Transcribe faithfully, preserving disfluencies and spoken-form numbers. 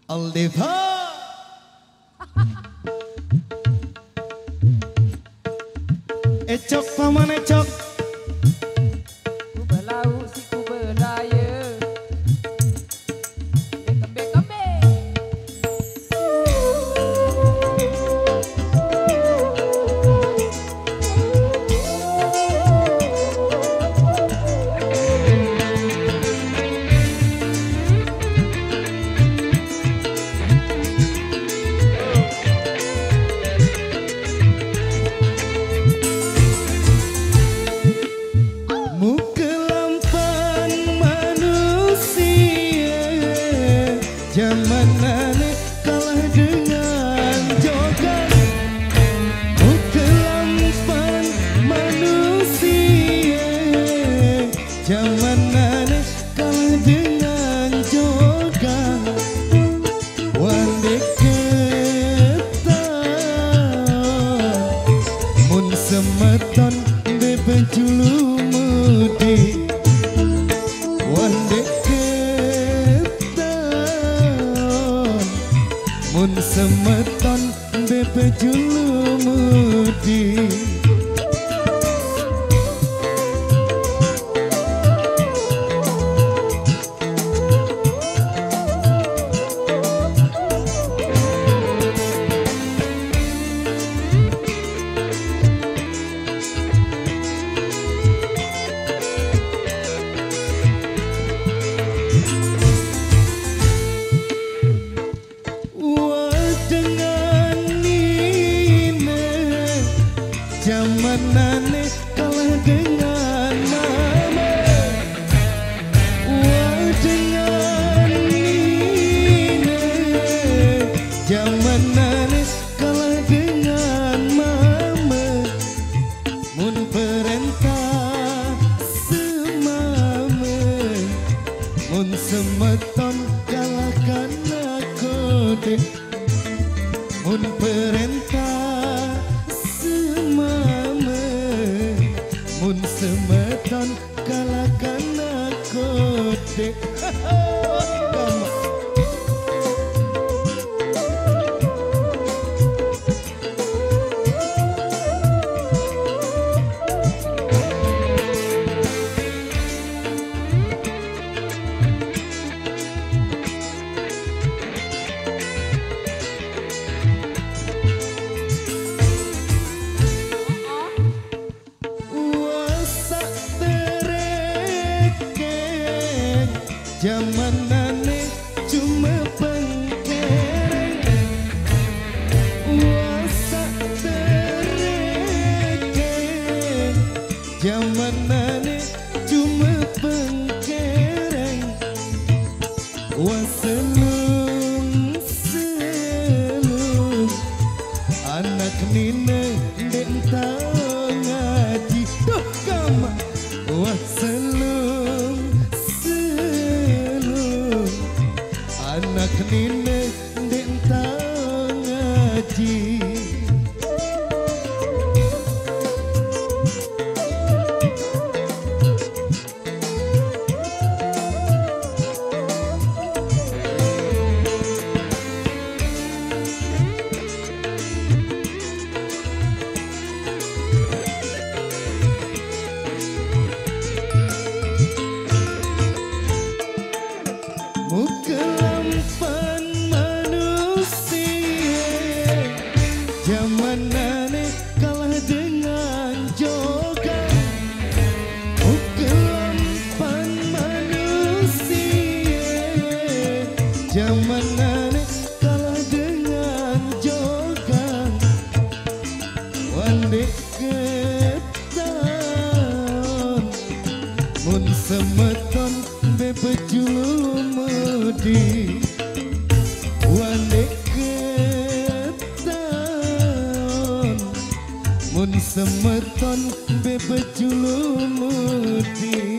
Aldiva Ecok paman ecok Ku belau si ku bedaya Kembe kembe Zaman aneh kalah dengan jogan Kelampan manusia Zaman aneh kalah dengan jogan Wandek ketan Mun semeton bebe julu mudi Wandek mun semeton bebe julu mudi Zaman aneh kalah dengan mama Wah dengan nina Zaman aneh kalah dengan mama Mun perintah semama Mun semeton kalahkan kode Mun perintah mun semeton kalahkan aku dek Zaman aneh cuma pengkereng Wasak terekeng Zaman aneh cuma pengkereng Waselum selum Anak nina dek tau ngaji Duh kama Waselum anak nina dek tau ngaji Kelampan manusia Zaman aneh kalah dengan jogan Kelampan manusia Zaman aneh kalah dengan jogan Wandek ketan Mun semeton bebe julu mudi Wandek ketan Mun semeton bebe julu mudi